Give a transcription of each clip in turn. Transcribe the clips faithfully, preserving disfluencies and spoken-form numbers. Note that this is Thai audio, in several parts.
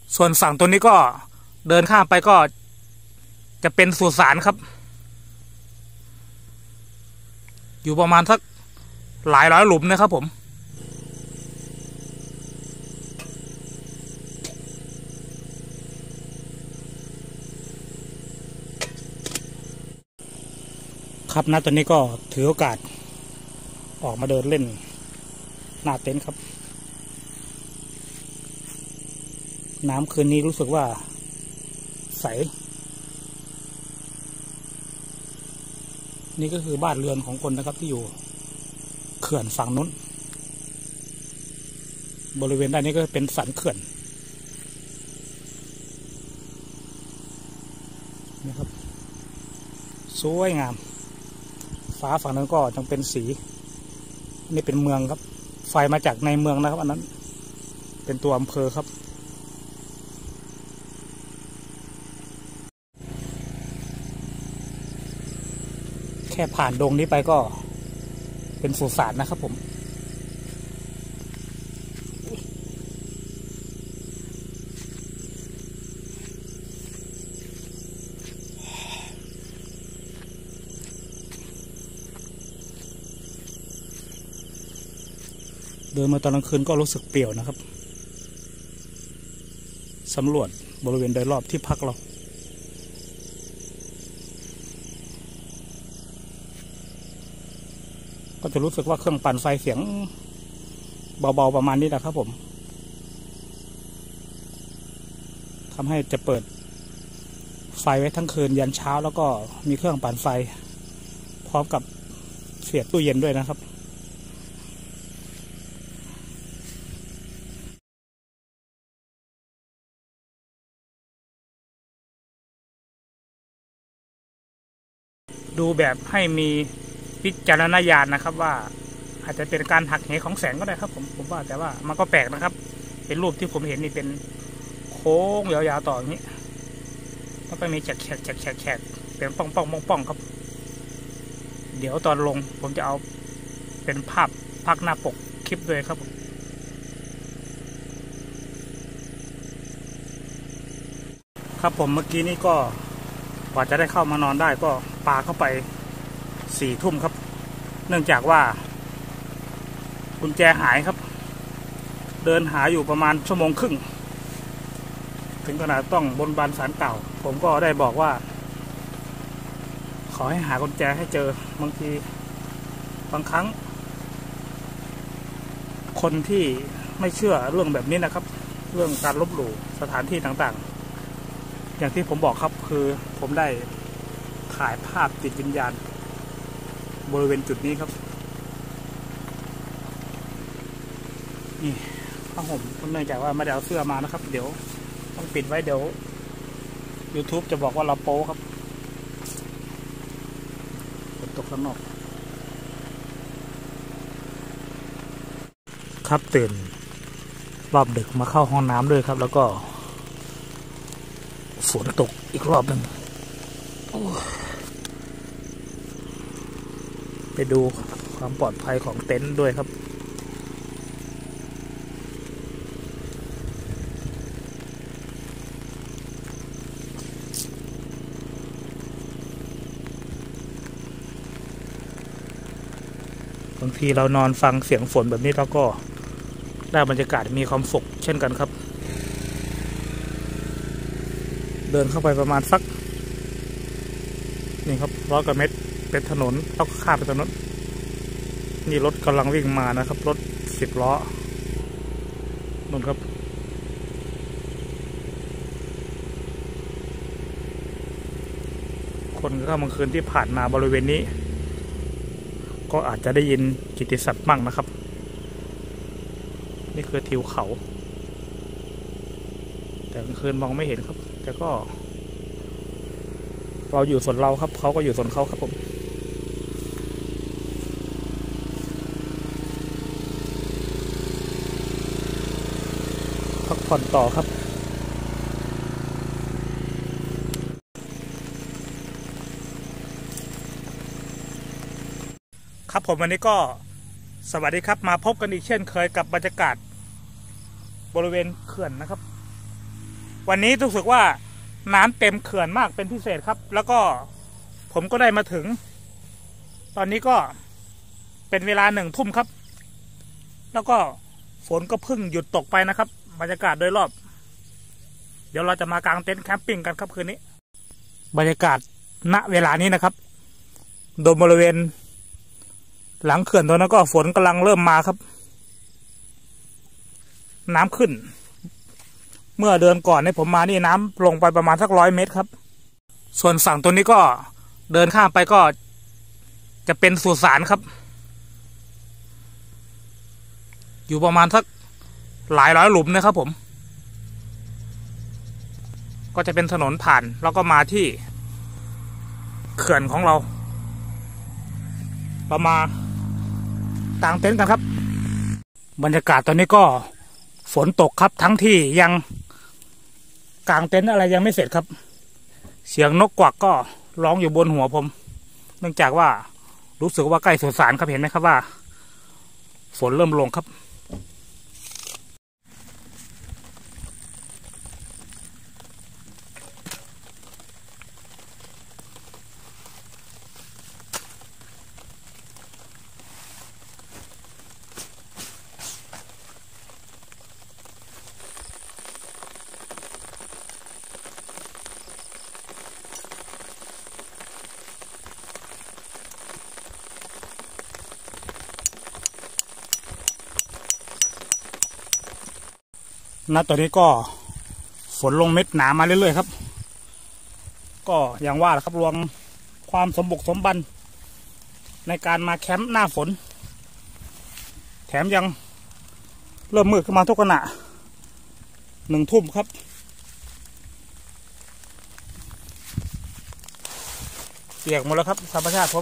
ส่วนฝั่งตัวนี้ก็เดินข้ามไปก็จะเป็นสุสานครับ อยู่ประมาณสักหลายร้อยหลุมนะครับผมครับณตอนนี้ก็ถือโอกาสออกมาเดินเล่นหน้าเต็นท์ครับน้ำคืนนี้รู้สึกว่าใสนี่ก็คือบ้านเรือนของคนนะครับที่อยู่เขื่อนฝั่งนู้นบริเวณด้านนี้ก็เป็นสันเขื่อนนะครับสวยงามฟ้าฝั่งนั้นก็ยังเป็นสีนี่เป็นเมืองครับไฟมาจากในเมืองนะครับอันนั้นเป็นตัวอำเภอครับแค่ผ่านดงนี้ไปก็เป็นสุสานนะครับผมเดินมาตอนกลางคืนก็รู้สึกเปลี่ยวนะครับสำรวจบริเวณโดยรอบที่พักเราก็จะรู้สึกว่าเครื่องปั่นไฟเสียงเบาๆประมาณนี้นะครับผมทำให้จะเปิดไฟไว้ทั้งคืนยันเช้าแล้วก็มีเครื่องปั่นไฟพร้อมกับเสียบตู้เย็นด้วยนะครับดูแบบให้มีวิจารณญาณนะครับว่าอาจจะเป็นการหักเหของแสงก็ได้ครับผมผมว่าแต่ว่ามันก็แปลกนะครับเป็นรูปที่ผมเห็นนี่เป็นโค้งยาวๆต่ออย่างนี้แล้วก็มีแฉกแฉกแฉกแฉกแฉกเป็นป้องป้องป้องป้องครับเดี๋ยวตอนลงผมจะเอาเป็นภาพภาพหน้าปกคลิปด้วยครับครับผมเมื่อกี้นี่ก็กว่าจะได้เข้ามานอนได้ก็ปาเข้าไปสี่ทุ่มครับเนื่องจากว่ากุญแจหายครับเดินหาอยู่ประมาณชั่วโมงครึ่งถึงขนาดต้องบนบานศาลเก่าผมก็ได้บอกว่าขอให้หากุญแจให้เจอบางทีบางครั้งคนที่ไม่เชื่อเรื่องแบบนี้นะครับเรื่องการลบหลู่สถานที่ต่างๆอย่างที่ผมบอกครับคือผมได้ถ่ายภาพจิตวิญญาณบริเวณจุดนี้ครับนี่ผ้าห่มเนื่องจากว่าไม่ได้เอาเสื้อมานะครับเดี๋ยวต้องปิดไว้เดี๋ยว YouTube จะบอกว่าเราโป๊ครับฝนตกข้างนอกครับตื่นรอบดึกมาเข้าห้องน้ำด้วยครับแล้วก็ฝนตกอีกรอบหนึ่งไปดูความปลอดภัยของเต็นท์ด้วยครับบางทีเรานอนฟังเสียงฝนแบบนี้เราก็ได้บรรยากาศมีความสุขเช่นกันครับเดินเข้าไปประมาณสักนี่ครับร้อยกว่าเมตรเป็นถนนต้องข้ามไปถนนนี่รถกำลังวิ่งมานะครับรถสิบล้อนู่นครับคนเข้าเมื่อคืนที่ผ่านมาบริเวณนี้ก็อาจจะได้ยินกิตติศัพท์บ้างนะครับนี่คือทิวเขาแต่กลางคืนมองไม่เห็นครับแต่ก็เราอยู่ส่วนเราครับเขาก็อยู่ส่วนเขาครับผมพักผ่อนต่อครับครับผมวันนี้ก็สวัสดีครับมาพบกันอีกเช่นเคยกับบรรยากาศบริเวณเขื่อนนะครับวันนี้รู้สึกว่าน้ำเต็มเขื่อนมากเป็นพิเศษครับแล้วก็ผมก็ได้มาถึงตอนนี้ก็เป็นเวลาหนึ่งทุ่มครับแล้วก็ฝนก็เพิ่งหยุดตกไปนะครับบรรยากาศโดยรอบเดี๋ยวเราจะมากางเต็นท์แคมปิ้งกันครับคืนนี้บรรยากาศณเวลานี้นะครับโดยบริเวณหลังเขื่อนตรงนั้นก็ฝนกำลังเริ่มมาครับน้ำขึ้นเมื่อเดือนก่อนเนี่ยผมมานี่น้ำลงไปประมาณสักร้อยเมตรครับส่วนฝั่งตัวนี้ก็เดินข้ามไปก็จะเป็นสุสานครับอยู่ประมาณสักหลายร้อยหลุมนะครับผมก็จะเป็นถนนผ่านแล้วก็มาที่เขื่อนของเราเรามากางเต็นท์กันครับบรรยากาศตอนนี้ก็ฝนตกครับทั้งที่ยังกางเต็นท์อะไรยังไม่เสร็จครับเสียงนกกวักก็ร้องอยู่บนหัวผมเนื่องจากว่ารู้สึกว่าใกล้สุสานครับเห็นไหมครับว่าฝนเริ่มลงครับณตอนนี้ก็ฝนลงเม็ดหนามาเรื่อยๆครับก็อย่างว่าแหละครับรวมความสมบุกสมบันในการมาแคมป์หน้าฝนแถมยังเริ่มมืดขึ้นมาทุกขณะหนึ่งทุ่มครับเปียกหมดแล้วครับธรรมชาติผม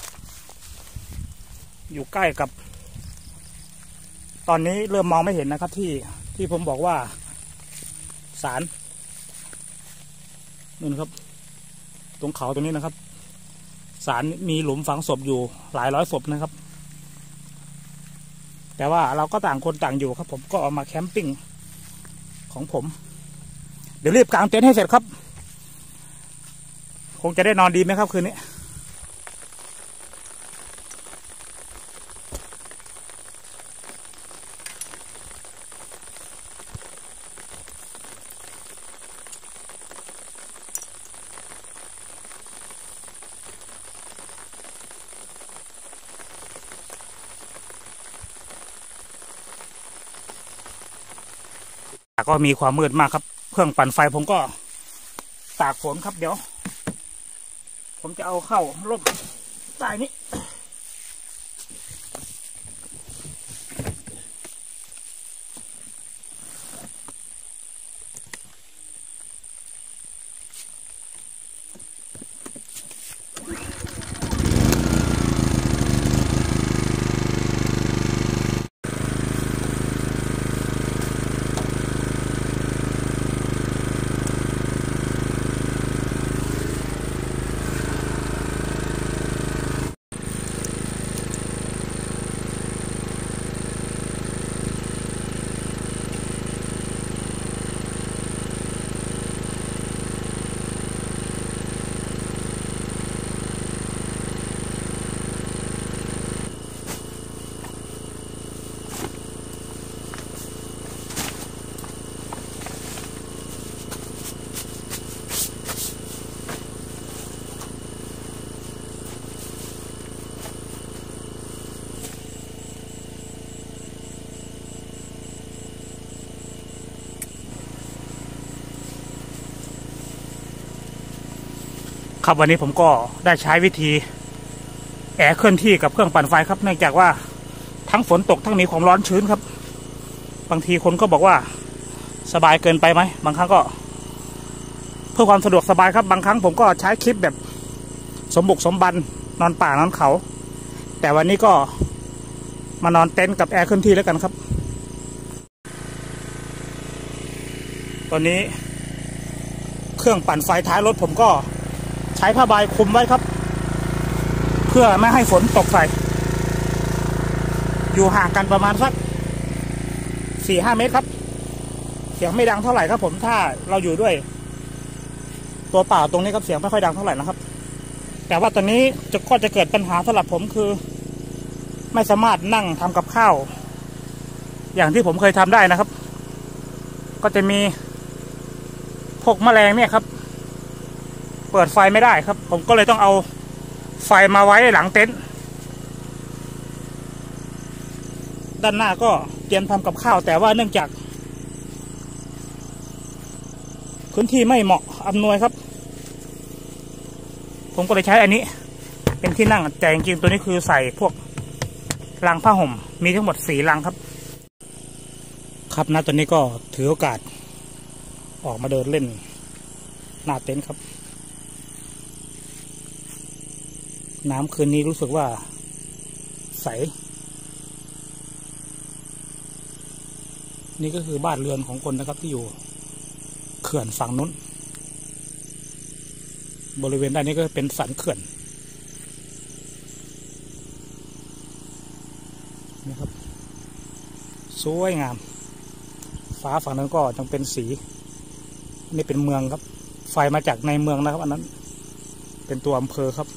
อยู่ใกล้กับตอนนี้เริ่มมองไม่เห็นนะครับที่ที่ผมบอกว่าศาลนู่นครับตรงเขาตรงนี้นะครับศาลมีหลุมฝังศพอยู่หลายร้อยศพนะครับแต่ว่าเราก็ต่างคนต่างอยู่ครับผมก็เอามาแคมปิ้งของผมเดี๋ยวรีบกางเต็นท์ให้เสร็จครับคงจะได้นอนดีไหมครับคืนนี้ก็มีความมืดมากครับเครื่องปั่นไฟผมก็ตากฝนครับเดี๋ยวผมจะเอาเข้าร่มใต้นี้ครับวันนี้ผมก็ได้ใช้วิธีแอร์เคลื่อนที่กับเครื่องปั่นไฟครับเนื่องจากว่าทั้งฝนตกทั้งมีความร้อนชื้นครับบางทีคนก็บอกว่าสบายเกินไปไหมบางครั้งก็เพื่อความสะดวกสบายครับบางครั้งผมก็ใช้คลิปแบบสมบุกสมบันนอนป่านอนเขาแต่วันนี้ก็มานอนเต็นท์กับแอร์เคลื่อนที่แล้วกันครับตอนนี้เครื่องปั่นไฟท้ายรถผมก็ใช้ผ้าใบคลุมไว้ครับเพื่อไม่ให้ฝนตกใส่อยู่ห่างกันประมาณสักสี่ห้าเมตรครับ สสียงไม่ดังเท่าไหร่ครับผมถ้าเราอยู่ด้วยตัวเปล่าตรงนี้ครับเสียงไม่ค่อยดังเท่าไหร่นะครับแต่ว่าตอนนี้จะก็จะเกิดปัญหาสำหรับผมคือไม่สามารถนั่งทำกับข้าวอย่างที่ผมเคยทำได้นะครับก็จะมีพวกแมลงเนี่ยครับเปิดไฟไม่ได้ครับผมก็เลยต้องเอาไฟมาไว้หลังเต็นท์ด้านหน้าก็เตรียมทำกับข้าวแต่ว่าเนื่องจากพื้นที่ไม่เหมาะอำนวยครับผมก็เลยใช้อันนี้เป็นที่นั่งแต่จริงๆตัวนี้คือใส่พวกรังผ้าห่มมีทั้งหมดสี่รังครับครับณตอนนี้ก็ถือโอกาสออกมาเดินเล่นหน้าเต็นท์ครับน้ำคืนนี้รู้สึกว่าใสนี่ก็คือบ้านเรือนของคนนะครับที่อยู่เขื่อนฝั่งนู้นบริเวณด้านนี้ก็เป็นสันเขื่อนนี่ครับสวยงามฟ้าฝั่งนั้นก็ยังเป็นสีนี่เป็นเมืองครับไฟมาจากในเมืองนะครับอันนั้นเป็นตัวอำเภอครับ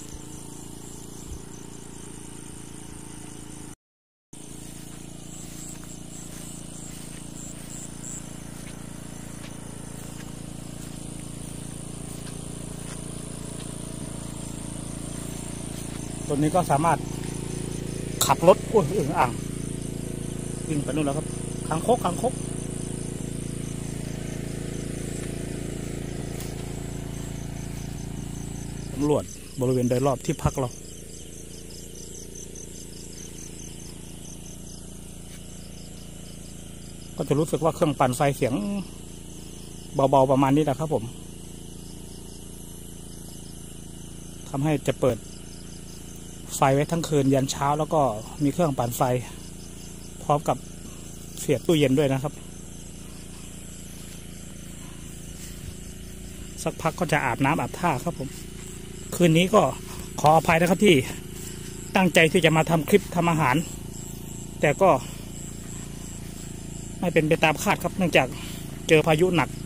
ตัวนี้ก็สามารถขับรถอุ้ยอึ่งอ่างวิ่งไปนู่นแล้วครับคางคกคางคกตำรวจบริเวณโดยรอบที่พักเราก็จะรู้สึกว่าเครื่องปั่นไฟเสียงเบาๆประมาณนี้นะครับผมทำให้จะเปิดไฟไว้ทั้งคืนยันเช้าแล้วก็มีเครื่องปั่นไฟพร้อมกับเสียบตู้เย็นด้วยนะครับสักพักก็จะอาบน้ำอาบท่าครับผมคืนนี้ก็ขออภัยนะครับที่ตั้งใจที่จะมาทำคลิปทำอาหารแต่ก็ไม่เป็นไปตามคาดครับเนื่องจากเจอพายุหนัก